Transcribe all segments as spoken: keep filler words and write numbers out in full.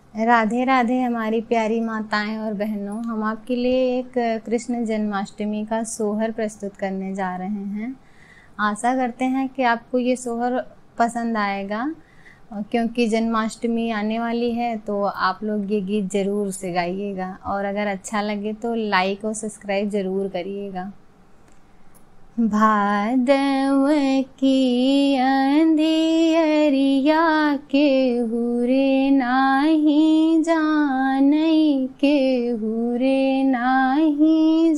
राधे राधे हमारी प्यारी माताएं और बहनों, हम आपके लिए एक कृष्ण जन्माष्टमी का सोहर प्रस्तुत करने जा रहे हैं। आशा करते हैं कि आपको ये सोहर पसंद आएगा, क्योंकि जन्माष्टमी आने वाली है तो आप लोग ये गीत ज़रूर से गाइएगा और अगर अच्छा लगे तो लाइक और सब्सक्राइब ज़रूर करिएगा। भादव की अंधियरिया के हुरे नाही जानई, के हुरे नाही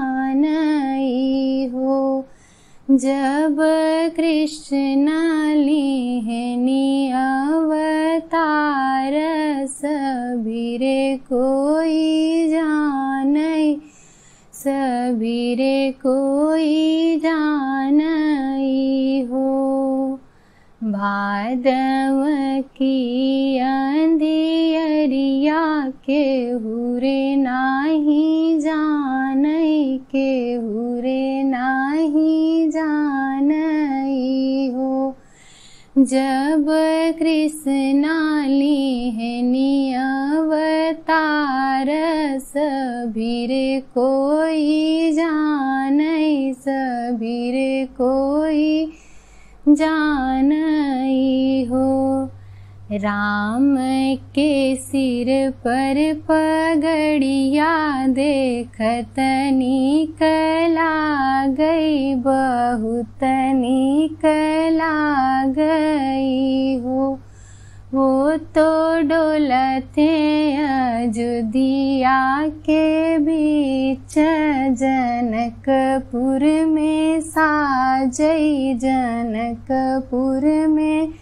जानई हो। जब कृष्ण लिहनी अवतार, सबीरे कोई जानई, सबीरे कोई जानई हो। भादव की अंधियरिया के हुरे नाही जानई, के हुरे नाही जानई हो। जब कृष्ण लिहनी अवतार, सबीरे कोई जानई, सबीरे कोई जानई हो। राम के सिर पर पगड़िया देखत नीक लागई, बहुत नीक लागई हो। वो तो डोलते अयोध्या के बीच, जनकपुर में साजई, जनकपुर में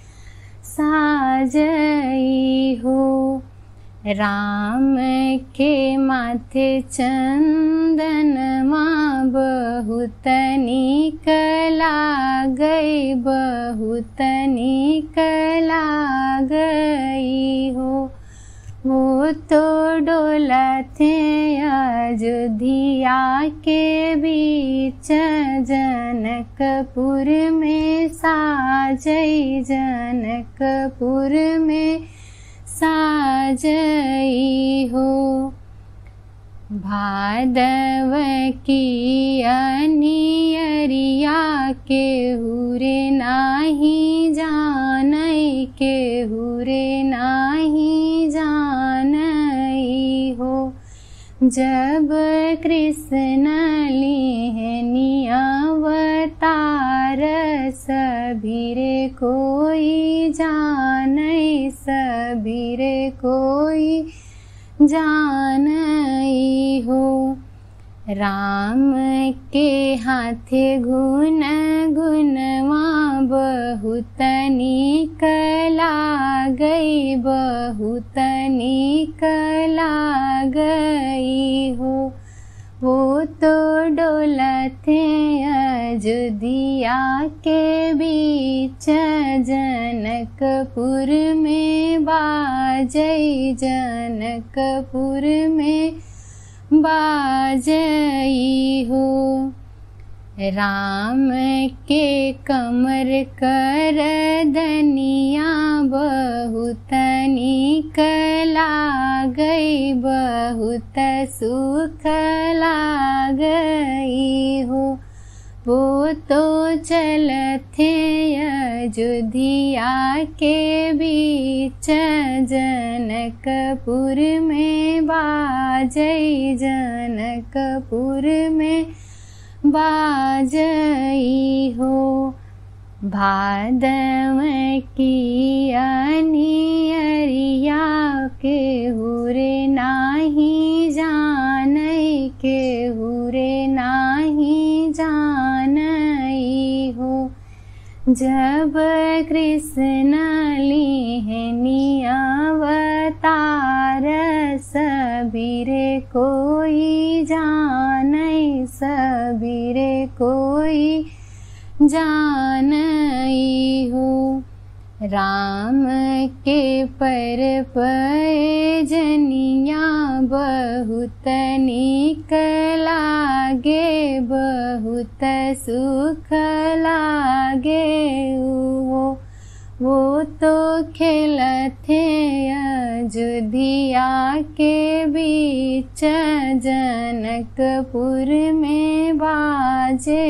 साजई हो। राम के माथे चंदनमा बहुत नीक लागई, बहुत नीक लागई हो। वो तो डोलते अयोध्या के बीच, जनकपुर में साजई, जनकपुर में साजई हो। भादव की अनियरिया के हुरे नाही जानई, के हुरे नाही जानई हो। जब कृष्ण लिहनी अवतार, सबीरे कोई जानई, सबीरे कोई जानई हो। राम के हाथे गुन गुनवा बहुत नीक लागई, बहुत नीक लागई हो। वो तो डोलते अयोध्या के बीच, जनकपुर में बाजई, जनकपुर में बाजई हो। राम के कमर कर दनिया बहुत नीक लागई, बहुत सुख लागई हो। वो तो चलते अयोध्या के बीच, जनकपुर में बाजई, जनकपुर में बाजई हो। भादव की अनियरिया के हुरे नाही जानई, के हुरे नाही जानई हो। जब कृष्ण लिहनी अवतार, सबीरे कोई जानई, सबीरे कोई जानई हो। राम के पर पैजनिया बहुत नीक लागे, बहुत सुख लागे वो वो तो खेलते अयोध्या के बीच जनकपुर में बाजे,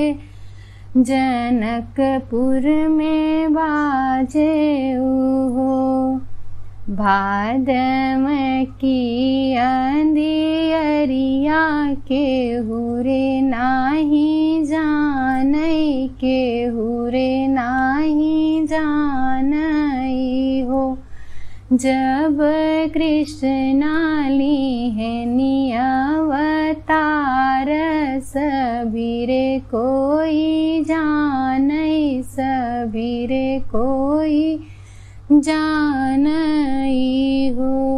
जनकपुर में बाजे ओहो। भादम की अंधियरिया के हुरे नाही जानई, के हुरे नाही जानई हो। जब कृष्णा ली है अवतार, सबीरे कोई जानई, सबीरे कोई जानई हो।